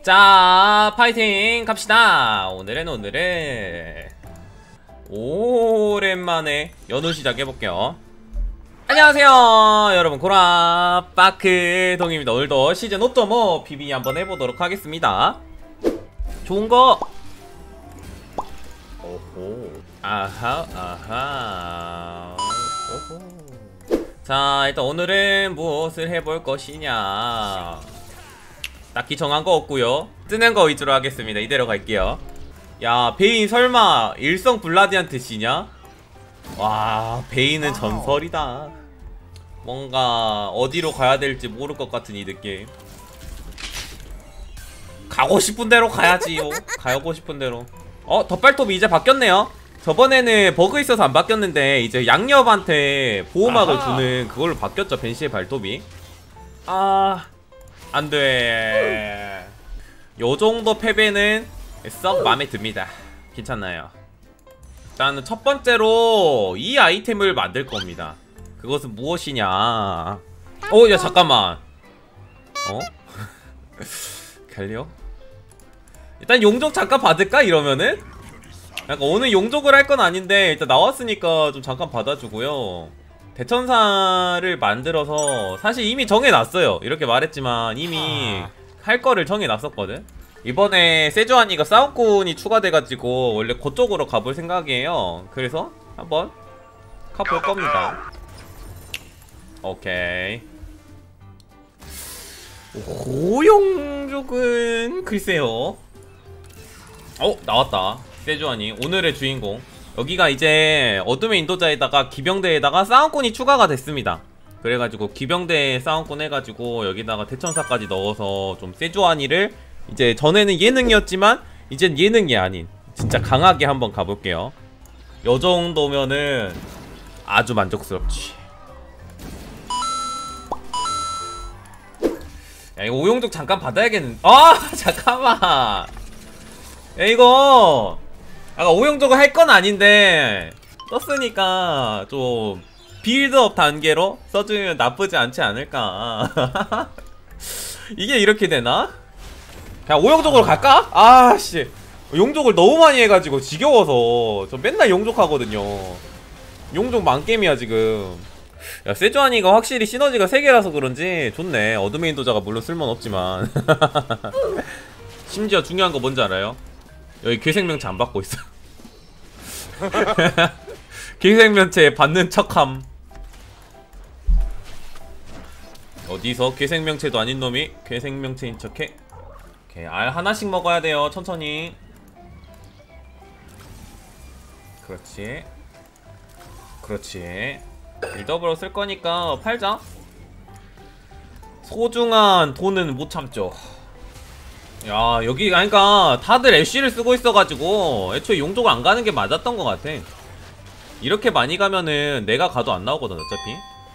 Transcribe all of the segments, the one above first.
자, 파이팅 갑시다. 오늘은 오랜만에 연휴 시작해볼게요. 안녕하세요 여러분, 고라파크동입니다. 오늘도 시즌 5.5 PB 한번 해보도록 하겠습니다. 좋은거 오호, 아하 오호. 자, 일단 오늘은 무엇을 해볼 것이냐, 딱히 정한거 없고요, 뜨는거 위주로 하겠습니다. 이대로 갈게요. 야, 베인 설마 일성 블라디안트 씨냐? 와, 베인은 전설이다. 뭔가 어디로 가야 될지 모를 것 같은 이 느낌. 가고 싶은 대로 가야지요. 가고 싶은 대로. 덧발톱이 이제 바뀌었네요. 저번에는 버그 있어서 안 바뀌었는데 이제 양옆한테 보호막을 주는 그걸로 바뀌었죠, 벤시의 발톱이. 안돼. 요정도 패배는 썩 맘에 듭니다. 괜찮나요? 일단 첫 번째로 이 아이템을 만들 겁니다. 그것은 무엇이냐. 야, 잠깐만. 갈려? 일단 용족 잠깐 받을까? 이러면은? 약간 오늘 용족을 할 건 아닌데 일단 나왔으니까 좀 잠깐 받아주고요. 대천사를 만들어서 사실 이미 정해놨어요. 이렇게 말했지만 이미 할 거를 정해놨었거든. 이번에 세주아니가 싸움꾼이 추가돼가지고 원래 그쪽으로 가볼 생각이에요. 그래서 한번 가볼 겁니다. 오케이. 고용족은 글쎄요. 나왔다. 세주아니 오늘의 주인공. 여기가 이제 어둠의 인도자에다가 기병대에다가 싸움꾼이 추가가 됐습니다. 그래가지고 기병대 싸움꾼 해가지고 여기다가 대천사까지 넣어서 좀 세주아니를, 이제 전에는 예능이었지만 이젠 예능이 아닌 진짜 강하게 한번 가볼게요. 요 정도면은 아주 만족스럽지. 야, 이거 오용족 잠깐 받아야겠는. 잠깐만. 야, 이거 아까 오용족을 할 건 아닌데 떴으니까 좀 빌드업 단계로 써주면 나쁘지 않지 않을까. 이게 이렇게 되나? 그냥 오용족으로 갈까? 아씨, 용족을 너무 많이 해가지고 지겨워서 저 맨날 용족 하거든요. 용족 만게임이야 지금. 야, 세주아니가 확실히 시너지가 3개라서 그런지 좋네. 어둠의 인도자가 물론 쓸모는 없지만. 심지어 중요한 거 뭔지 알아요? 여기 괴생명체 안 받고 있어. 괴생명체 받는 척함. 어디서 괴생명체도 아닌 놈이 괴생명체인 척해? 오케이, 알 하나씩 먹어야 돼요. 천천히. 그렇지. 그렇지. 빌드업으로 쓸 거니까 팔자. 소중한 돈은 못 참죠. 야, 여기 그러니까 다들 애쉬를 쓰고 있어가지고 애초에 용족을 안 가는 게 맞았던 것 같아. 이렇게 많이 가면은 내가 가도 안 나오거든 어차피.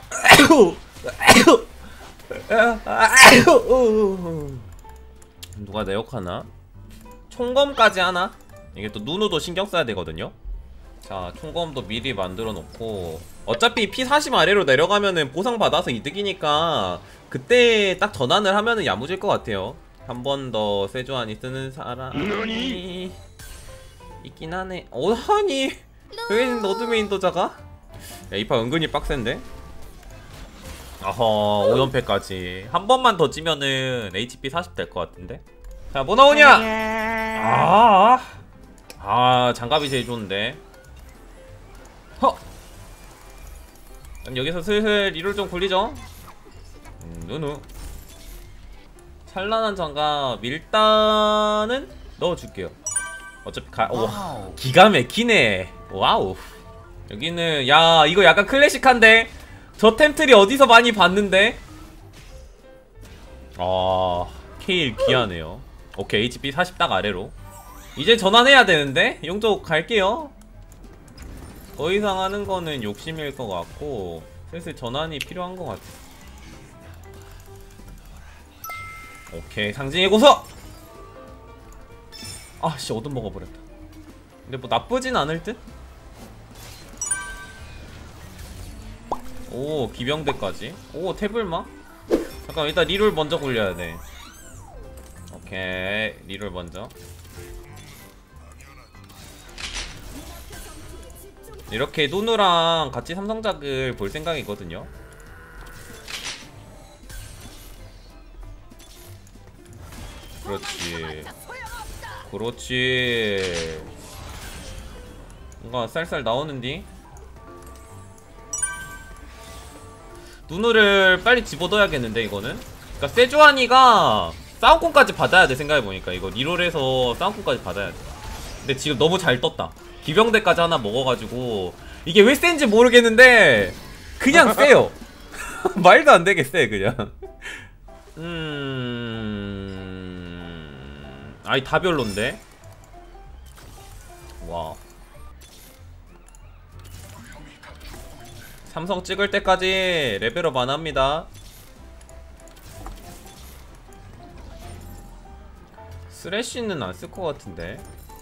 누가 내 욕하나? 총검까지 하나? 이게 또 누누도 신경 써야 되거든요. 자, 총검도 미리 만들어 놓고, 어차피 P40 아래로 내려가면은 보상 받아서 이득이니까 그때 딱 전환을 하면은 야무질 것 같아요. 한 번 더 세주아니 쓰는 사람이 있긴 하네. 아니 왜 어둠의 인도자가? 야, 이파 은근히 빡센데? 어허, 5연패까지 한 번만 더 찌면은 HP 40 될 것 같은데? 자, 뭐 나오냐? 장갑이 제일 좋은데. 여기서 슬슬 리롤 좀 굴리죠? 누누. 찬란한 장갑 일단은 넣어줄게요. 어차피 기가 막히네. 와우. 여기는, 야, 이거 약간 클래식한데? 저 템트리 어디서 많이 봤는데? 케일 귀하네요. 오케이, HP 40 딱 아래로. 이제 전환해야 되는데? 용족 갈게요. 더 이상 하는 거는 욕심일 것 같고 슬슬 전환이 필요한 것 같아. 오케이, 상징의 고서! 아씨, 어둠 먹어버렸다. 근데 뭐 나쁘진 않을 듯? 오, 기병대까지. 오, 태블마? 잠깐 일단 리롤 먼저 굴려야 돼. 오케이 리롤 먼저. 이렇게 누누랑 같이 삼성작을 볼 생각이거든요. 그렇지 그렇지. 뭔가 쌀쌀 나오는디. 누누를 빨리 집어넣어야겠는데 이거는. 그니까 세주아니가 싸움권까지 받아야 돼. 생각해보니까 이거 리롤에서 싸움권까지 받아야 돼. 근데 지금 너무 잘 떴다. 기병대까지 하나 먹어가지고 이게 왜 센지 모르겠는데 그냥 세요. 말도 안 되게 세 그냥. 아이 다 별론데. 와 삼성 찍을 때까지 레벨업 안 합니다. 쓰레쉬는 안 쓸 것 같은데.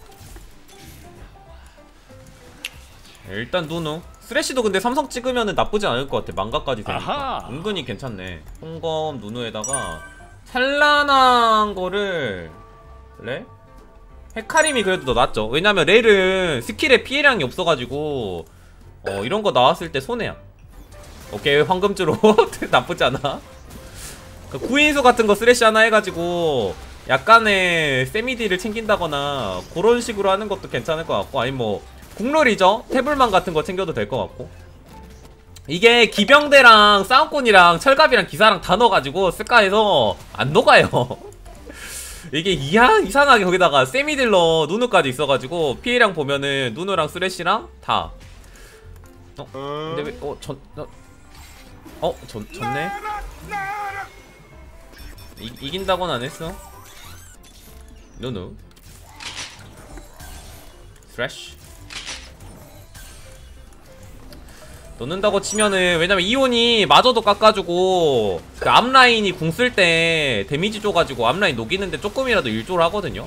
일단 누누 쓰레쉬도 근데 삼성 찍으면은 나쁘지 않을 것 같아. 망가까지 되니까 은근히 괜찮네. 홍검 누누에다가 찬란한 거를 레? 헤카림이 그래도 더 낫죠. 왜냐면 렐은 스킬에 피해량이 없어가지고 이런거 나왔을 때 손해야. 오케이 황금주로 나쁘지 않아. 그 구인수 같은거 쓰레쉬 하나 해가지고 약간의 세미디를 챙긴다거나 그런 식으로 하는 것도 괜찮을 것 같고, 아니 뭐 국룰이죠. 태블만 같은거 챙겨도 될 것 같고. 이게 기병대랑 싸움꾼이랑 철갑이랑 기사랑 다 넣어가지고 스카에서 안 녹아요. 이게 이상하게 거기다가 세미딜러 누누까지 있어가지고 피해량 보면은 누누랑 쓰레쉬랑 다. 근데 왜 졌네. 이긴다고는 안 했어. 누누 쓰레쉬 넣는다고 치면은, 왜냐면 이온이 마저도 깎아주고 그 앞라인이 궁 쓸 때 데미지 줘가지고 앞라인 녹이는데 조금이라도 일조를 하거든요.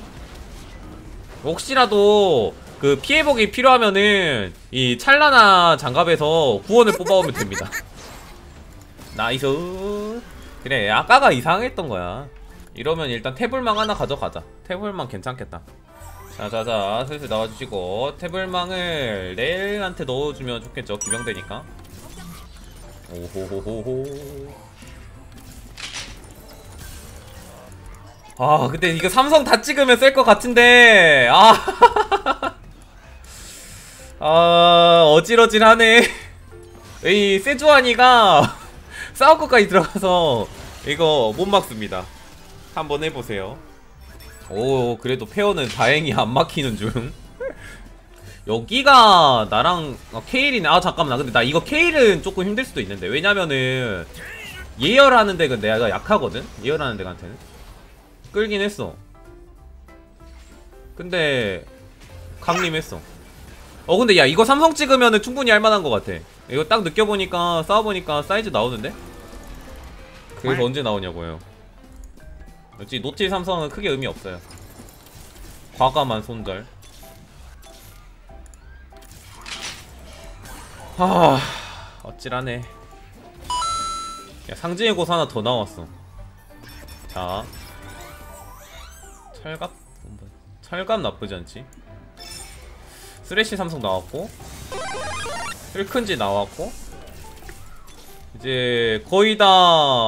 혹시라도 그 피해복이 필요하면은 이 찰나나 장갑에서 구원을 뽑아오면 됩니다. 나이스. 그래 아까가 이상했던 거야. 이러면 일단 태블망 하나 가져가자. 태블망 괜찮겠다. 자자자 슬슬 나와주시고, 태블망을 렐한테 넣어주면 좋겠죠. 기병대니까. 오호호호호. 아 근데 이거 삼성 다 찍으면 셀 것 같은데. 어질어질하네. 이 세주아니가 싸움끝까지 들어가서 이거 못 막습니다. 한번 해보세요. 오 그래도 페어는 다행히 안 막히는 중. 여기가 나랑 케일이네. 잠깐만, 근데 나 이거 케일은 조금 힘들 수도 있는데. 왜냐면은 예열하는 데가 내가 약하거든. 예열하는 데한테는 끌긴 했어. 근데 강림했어. 근데 야 이거 삼성 찍으면은 충분히 할만한 것 같아. 이거 딱 느껴보니까 싸워보니까 사이즈 나오는데. 그래서 언제 나오냐고요. 역시 노틸 삼성은 크게 의미 없어요. 과감한 손절. 어찌라네. 야 상징의 곳 하나 더 나왔어. 자 철갑 나쁘지 않지. 쓰레쉬 삼성 나왔고, 슬큰지 나왔고, 이제 거의 다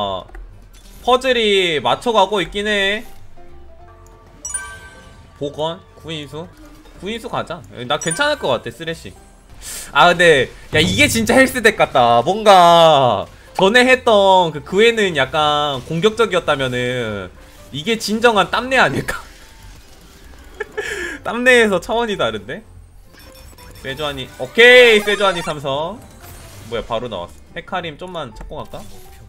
퍼즐이 맞춰가고 있긴 해. 복원? 구인수 가자. 나 괜찮을 것 같아 쓰레쉬. 근데 야 이게 진짜 헬스덱 같다. 뭔가 전에 했던 그 외에는 약간 공격적이었다면은 이게 진정한 땀내 아닐까? 땀내에서 차원이 다른데? 세주아니 오케이. 세주아니 삼성 뭐야 바로 나왔어. 헤카림 좀만 찾고 갈까?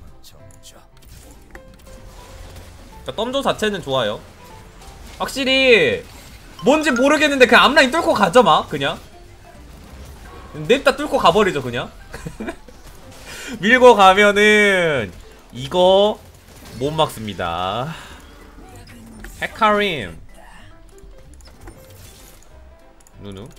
덤조 자체는 좋아요. 확실히 뭔지 모르겠는데 그냥 앞라인 뚫고 가죠. 막 그냥 냅다 뚫고 가버리죠 그냥. 밀고 가면은 이거 못 막습니다. 헤카림 누누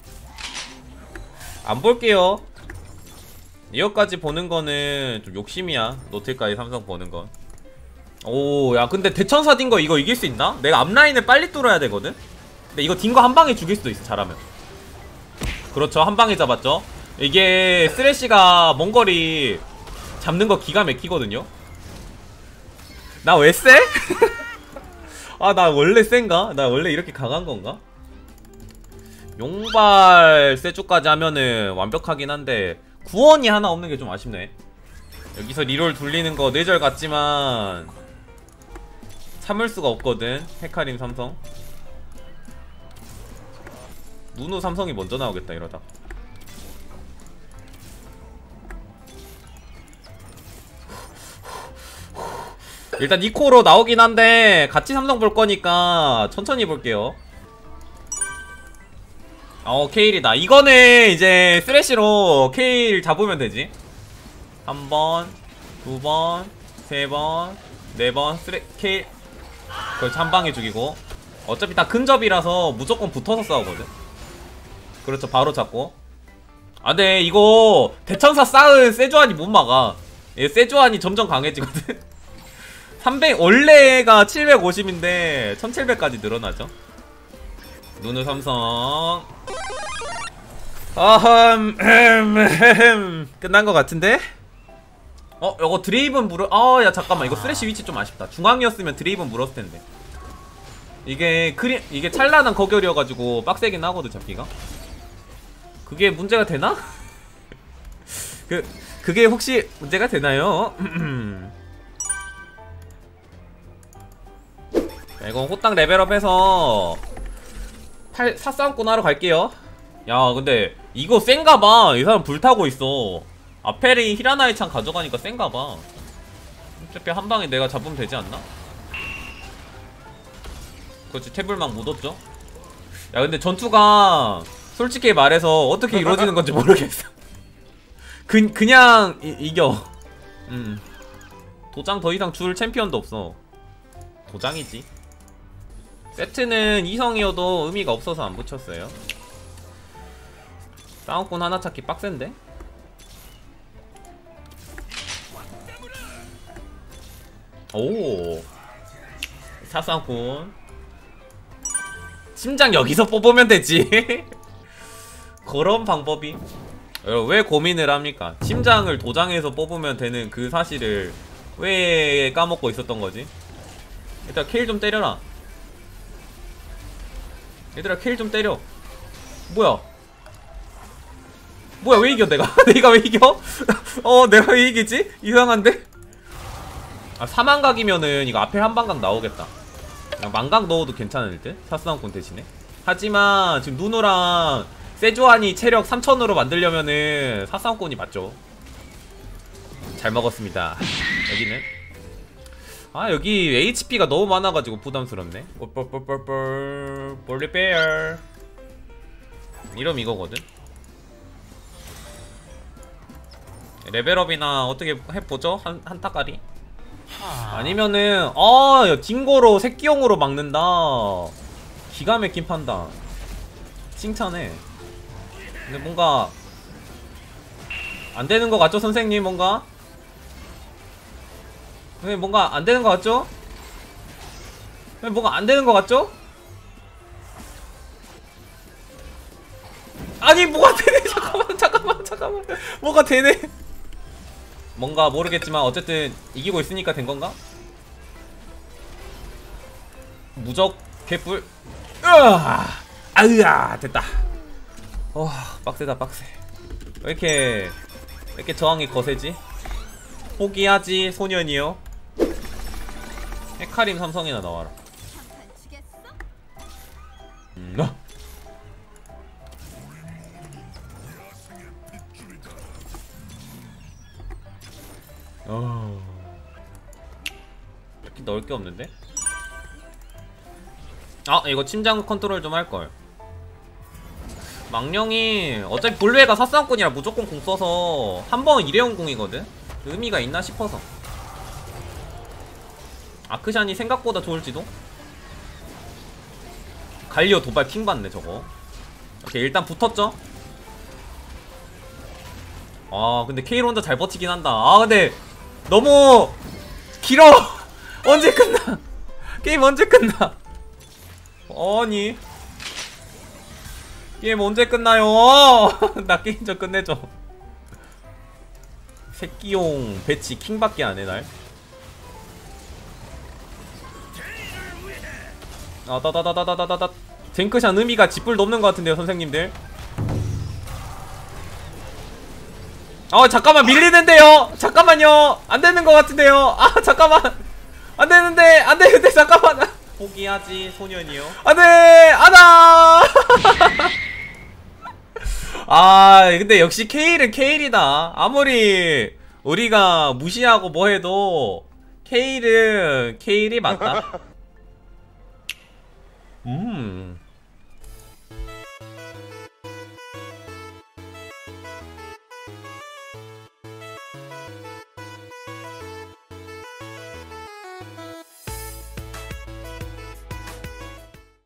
안 볼게요. 이거까지 보는 거는 좀 욕심이야. 노틸까지 삼성 보는 건. 오, 야, 근데 대천사 딘거 이거 이길 수 있나? 내가 앞라인을 빨리 뚫어야 되거든? 근데 이거 딘거 한 방에 죽일 수도 있어, 잘하면. 그렇죠, 한 방에 잡았죠? 이게 쓰레쉬가 먼 거리 잡는 거 기가 막히거든요? 나 왜 쎄? 아, 나 원래 센가? 나 원래 이렇게 강한 건가? 용발 세주까지 하면은 완벽하긴 한데 구원이 하나 없는 게 좀 아쉽네. 여기서 리롤 돌리는 거 뇌절 같지만 참을 수가 없거든. 헤카림 삼성. 누누 삼성이 먼저 나오겠다 이러다. 일단 니코로 나오긴 한데 같이 삼성 볼 거니까 천천히 볼게요. 케일이다. 이거는 이제 쓰레쉬로 케일 잡으면 되지. 1번, 2번, 3번, 4번, 케일. 그렇지, 한 방에 죽이고. 어차피 다 근접이라서 무조건 붙어서 싸우거든. 그렇죠, 바로 잡고. 아, 근데 이거 대천사 쌓은 세주안이 못 막아. 얘 세주안이 점점 강해지거든. 300, 원래가 750인데 1700까지 늘어나죠. 누누 삼성. 끝난 것 같은데? 이거 드레이븐 물어. 야, 잠깐만. 이거 쓰레쉬 위치 좀 아쉽다. 중앙이었으면 드레이븐 물었을 텐데. 이게 이게 찬란한 거결이어가지고 빡세긴 하거든, 잡기가. 그게 문제가 되나? 그게 혹시 문제가 되나요? 이거 호땅 레벨업해서 사싸움꾼 하러 갈게요. 야, 근데 이거 센가봐. 이 사람 불타고 있어. 아페리 히라나의 창 가져가니까 센가봐. 어차피 한 방에 내가 잡으면 되지 않나? 그렇지, 태블망 묻었죠? 야, 근데 전투가 솔직히 말해서 어떻게 이루어지는 건지 모르겠어. 그냥 이겨. 도장 더 이상 줄 챔피언도 없어. 도장이지. 세트는 이성이어도 의미가 없어서 안 붙였어요. 싸움꾼 하나 찾기 빡센데? 오, 사싸움꾼. 심장 여기서 뽑으면 되지. 그런 방법이. 왜 고민을 합니까? 심장을 도장에서 뽑으면 되는 그 사실을 왜 까먹고 있었던 거지? 일단 케일 좀 때려라. 얘들아, 케일 좀 때려. 뭐야 왜 이겨 내가? 내가 왜 이겨? 내가 왜 이기지? 이상한데? 사망각이면은 이거 앞에 한 방각 나오겠다. 그냥 망각 넣어도 괜찮을 듯? 사스나운꾼 대신에. 하지만 지금 누누랑 세주안이 체력 3000으로 만들려면은 사스나운꾼이 맞죠. 잘 먹었습니다. 여기는 여기 HP가 너무 많아가지고 부담스럽네. 볼리베어 이러면 이거거든. 레벨업이나 어떻게 해보죠? 한타까리? 아니면은 야, 딩고로 새끼용으로 막는다. 기가 막힌 판단. 칭찬해. 근데 뭔가 안되는 것 같죠, 선생님? 뭔가 안되는 것 같죠? 뭔가 안되는 것 같죠? 아니, 뭐가 되네. 잠깐만. 뭐가 되네. 뭔가 모르겠지만 어쨌든 이기고 있으니까 된 건가? 무적 개뿔. 아으아, 됐다. 빡세다, 빡세. 왜 이렇게 저항이 거세지? 포기하지, 소년이요. 헤카림 삼성이나 나와라. 이렇게 넣을 게 없는데? 이거 침장 컨트롤 좀 할걸. 망령이 어차피 볼베가 사싸움꾼이라 무조건 공 써서 한 번 일회용 공이거든? 의미가 있나 싶어서. 아크샨이 생각보다 좋을지도? 갈리오 도발 킹 받네 저거. 오케이, 일단 붙었죠? 근데 케일 혼자 잘 버티긴 한다. 근데 너무 길어. 언제 끝나? 게임 언제 끝나? 아니 게임 언제 끝나요? 나 게임 좀 끝내줘. 새끼용 배치 킹밖에 안해 날. 아 따다다다다다다. 쟁크샷 의미가 짓불 넘는 것 같은데요 선생님들. 잠깐만 밀리는데요. 잠깐만요. 안 되는 것 같은데요. 아 잠깐만. 안 되는데 안 되는데 잠깐만. 포기하지 소년이요. 안돼 안아. 아 근데 역시 케일은 케일이다. 아무리 우리가 무시하고 뭐해도 케일은 케일이 맞다.